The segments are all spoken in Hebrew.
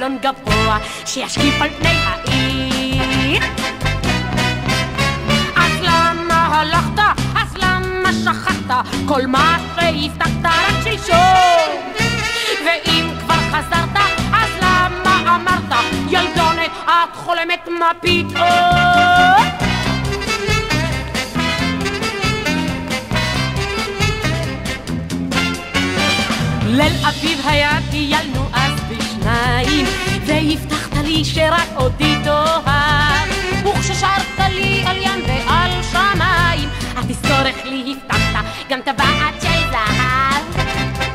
חלון גבוה שישקיף על פני העיר. אז למה הלכת? אז למה שכחת? כל מה שהבטחת רק שלשום. ואם כבר חזרת, אז למה אמרת? ילדונת, את חולמת מה פתאום? ליל אביב היה טיילנו אז בשניים, והבטחת לי שרק אותי תאהב, וכששרת לי על ים ועל שמיים, אז תזכור איך לי הבטחת גם טבעת של זהב.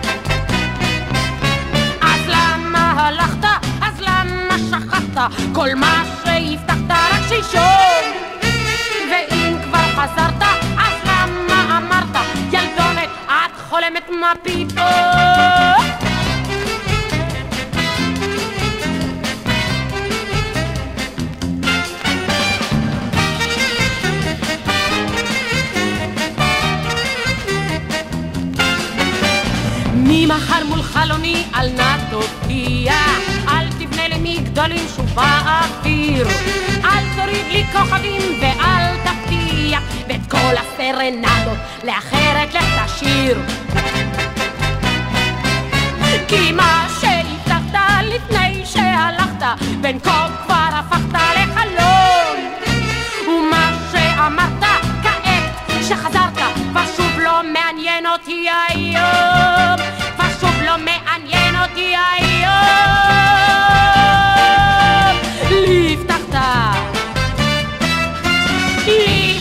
אז למה הלכת? אז למה שכחת? כל מה שהבטחת רק שלשום. ואם כבר חזרת, אז למה אמרת? ילדונת, את חולמת מה פתאום? ממחר מול חלוני אל נא תופיע, אל תבנה לי מגדלים שוב באוויר, אל תוריד לי כוכבים ואל תפתיע, ואת כל הסרנדות לאחרת לך תשאיר. כי מה שהבטחת לפני שהלכת, בין כה כבר הפכת לחלום, ומה שאמרת כעת שחזרת ושוב לא מעניין אותי היום, ושוב לא מעניין אותי היום. לי הבטחת, לי